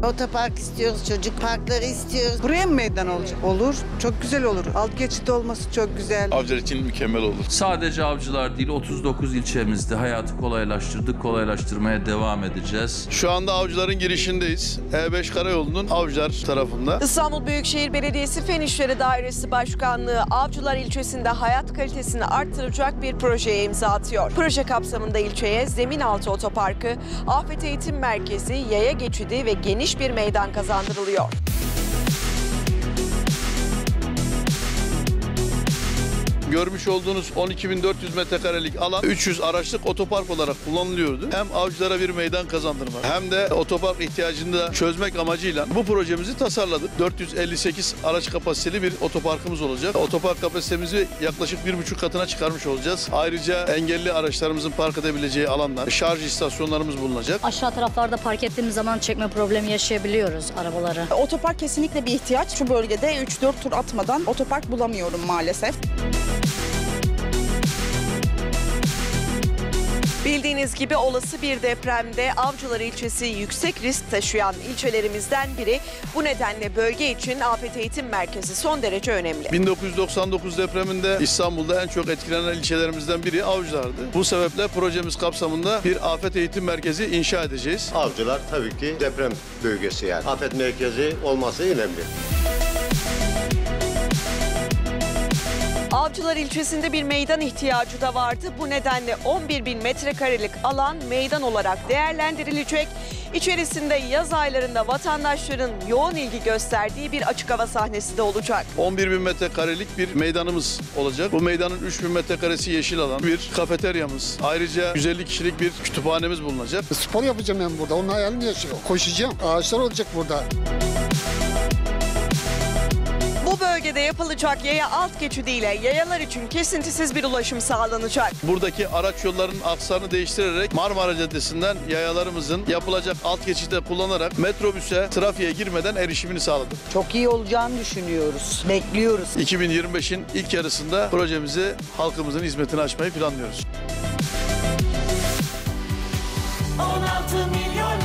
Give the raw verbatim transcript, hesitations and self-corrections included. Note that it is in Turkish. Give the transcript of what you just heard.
Otopark istiyoruz, çocuk parkları istiyoruz. Buraya mı meydan olacak? Olur. Çok güzel olur. Alt geçit olması çok güzel. Avcılar için mükemmel olur. Sadece Avcılar değil, otuz dokuz ilçemizde hayatı kolaylaştırdık, kolaylaştırmaya devam edeceğiz. Şu anda Avcılar'ın girişindeyiz. E beş Karayolu'nun Avcılar tarafında. İstanbul Büyükşehir Belediyesi Fen İşleri Dairesi Başkanlığı Avcılar ilçesinde hayat kalitesini arttıracak bir projeye imza atıyor. Proje kapsamında ilçeye zemin altı otoparkı, afet eğitim merkezi, yaya geçidi ve geniş bir meydan kazandırılıyor. Görmüş olduğunuz on iki bin dört yüz metrekarelik alan üç yüz araçlık otopark olarak kullanılıyordu. Hem avcılara bir meydan kazandırmak hem de otopark ihtiyacını da çözmek amacıyla bu projemizi tasarladık. dört yüz elli sekiz araç kapasiteli bir otoparkımız olacak. Otopark kapasitemizi yaklaşık bir buçuk katına çıkarmış olacağız. Ayrıca engelli araçlarımızın park edebileceği alanlar, şarj istasyonlarımız bulunacak. Aşağı taraflarda park ettiğimiz zaman çekme problemi yaşayabiliyoruz arabaları. Otopark kesinlikle bir ihtiyaç. Şu bölgede üç dört tur atmadan otopark bulamıyorum maalesef. Bildiğiniz gibi olası bir depremde Avcılar ilçesi yüksek risk taşıyan ilçelerimizden biri. Bu nedenle bölge için Afet Eğitim Merkezi son derece önemli. bin dokuz yüz doksan dokuz depreminde İstanbul'da en çok etkilenen ilçelerimizden biri Avcılar'dı. Bu sebeple projemiz kapsamında bir afet eğitim merkezi inşa edeceğiz. Avcılar tabii ki deprem bölgesi yani. Afet merkezi olması önemli. Avcılar ilçesinde bir meydan ihtiyacı da vardı. Bu nedenle on bir bin metrekarelik alan meydan olarak değerlendirilecek. İçerisinde yaz aylarında vatandaşların yoğun ilgi gösterdiği bir açık hava sahnesi de olacak. on bir bin metrekarelik bir meydanımız olacak. Bu meydanın üç bin metrekaresi yeşil alan, bir kafeteryamız, ayrıca yüz elli kişilik bir kütüphanemiz bulunacak. Spor yapacağım ben burada, onun hayalini yaşıyorum. Koşacağım, ağaçlar olacak burada. Bu bölgede yapılacak yaya alt geçidiyle yayalar için kesintisiz bir ulaşım sağlanacak. Buradaki araç yollarının aksarını değiştirerek Marmara Caddesi'nden yayalarımızın yapılacak alt geçide kullanarak metrobüse, trafiğe girmeden erişimini sağladık. Çok iyi olacağını düşünüyoruz. Bekliyoruz. iki bin yirmi beşin ilk yarısında projemizi halkımızın hizmetine açmayı planlıyoruz. on altı milyon